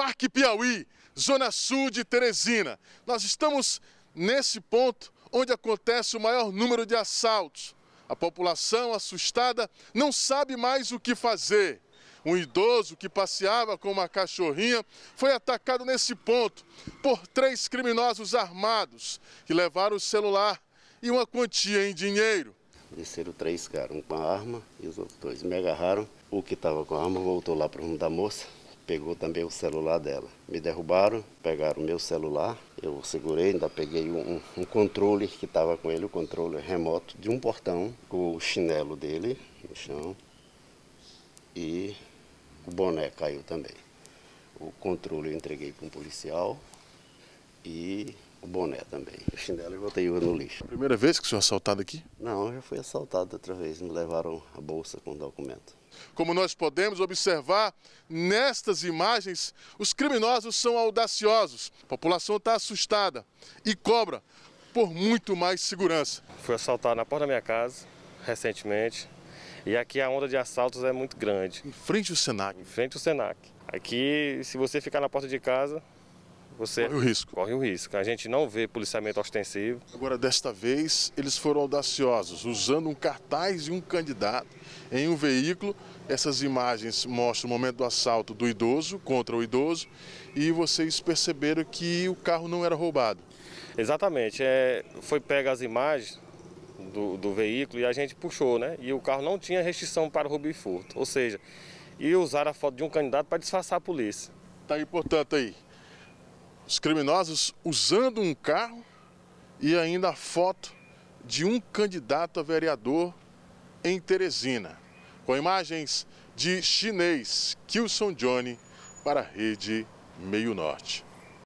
Parque Piauí, zona sul de Teresina. Nós estamos nesse ponto onde acontece o maior número de assaltos. A população, assustada, não sabe mais o que fazer. Um idoso que passeava com uma cachorrinha foi atacado nesse ponto por 3 criminosos armados que levaram o celular e uma quantia em dinheiro. Desceram 3 caras, um com a arma e os outros 2 me agarraram. O que estava com a arma voltou lá para o rumo da moça, pegou também o celular dela. Me derrubaram, pegaram o meu celular, eu segurei, ainda peguei um controle que estava com ele, o controle remoto de um portão, com o chinelo dele no chão e o boné caiu também. O controle eu entreguei para um policial e o boné também. O chinelo eu botei no lixo. Primeira vez que o senhor é assaltado aqui? Não, eu já fui assaltado outra vez, me levaram a bolsa com documento. Como nós podemos observar nestas imagens, os criminosos são audaciosos. A população está assustada e cobra por muito mais segurança. Fui assaltado na porta da minha casa recentemente e aqui a onda de assaltos é muito grande. Em frente ao Senac. Em frente ao Senac. Aqui, se você ficar na porta de casa, você corre o risco. Corre o risco. A gente não vê policiamento ostensivo. Agora, desta vez, eles foram audaciosos, usando um cartaz e um candidato em um veículo. Essas imagens mostram o momento do assalto do idoso contra o idoso e vocês perceberam que o carro não era roubado. Exatamente. Foi pega as imagens do veículo e a gente puxou, né? E o carro não tinha restrição para roubo e furto. Ou seja, e usaram a foto de um candidato para disfarçar a polícia. Tá aí, portanto, aí. Os criminosos usando um carro e ainda a foto de um candidato a vereador em Teresina. Com imagens de chinês, Kilson Johnny, para a Rede Meio Norte.